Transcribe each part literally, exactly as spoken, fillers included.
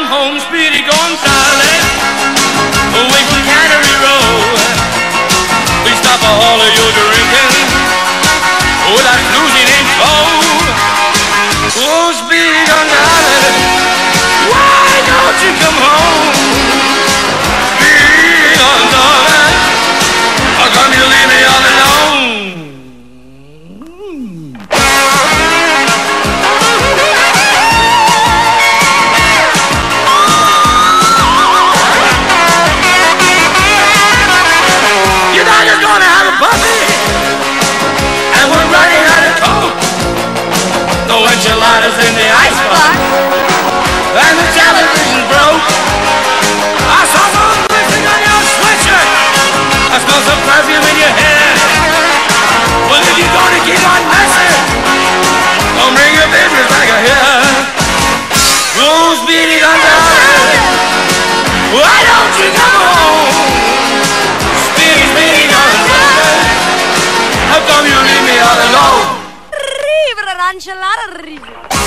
home, Speedy Gonzalez, away from Cannery Road. We stop all of your drinking, oh, that's losing ain't so. Oh, Speedy Gonzalez, why don't you come home? Speedy Gonzalez, how come you leave me all alone? Enchiladas in the icebox, and the television broke. I saw some lipstick on your sweatshirt, I smell some perfume in your hair. Well, if you're gonna keep on messing, don't bring your business back here. Oh, Speedy Gonzalez, why don't you come home? Speedy, Speedy Gonzalez, how come you leave me all alone? Enchilada arriva.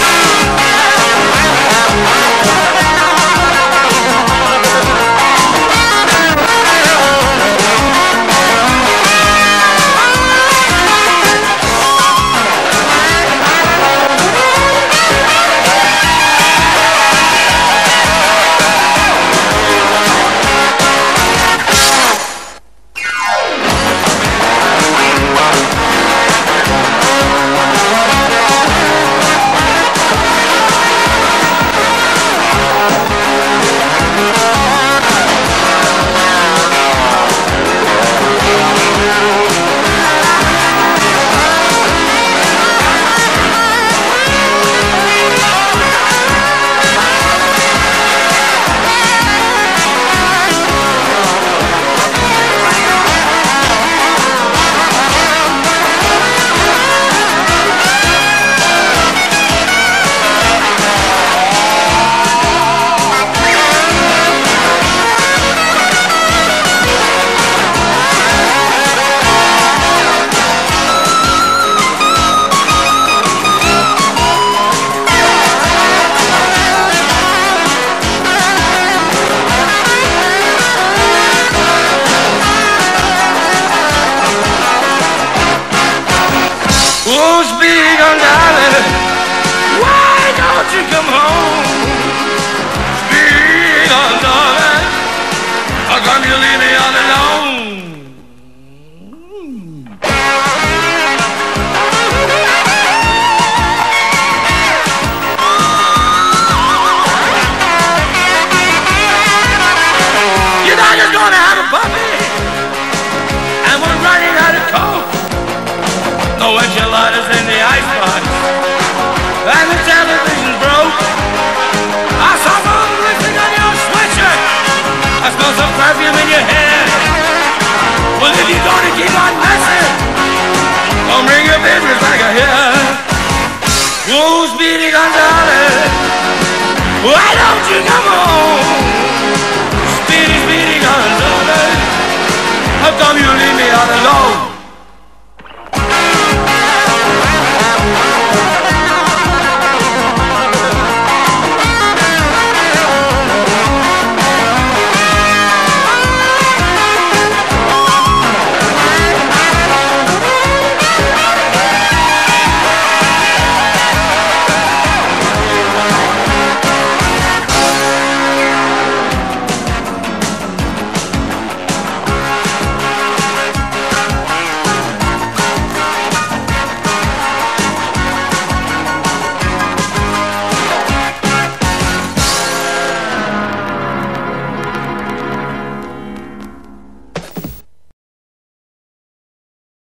Oh, Speedy Gonzalez, why don't you come home? Speedy Gonzalez, how come you leave me all alone? You thought you was gonna have a puppy, and we're running out of coke. No enchiladas in the icebox, and the television broke. I saw some lipstick on your sweatshirt, I smell some perfume in your hair. Well, if you're gonna keep on messing, don't bring your business back here. Oh, Speedy Gonzalez, why don't you come home? Speedy, Speedy Gonzalez, how come you leave me all alone?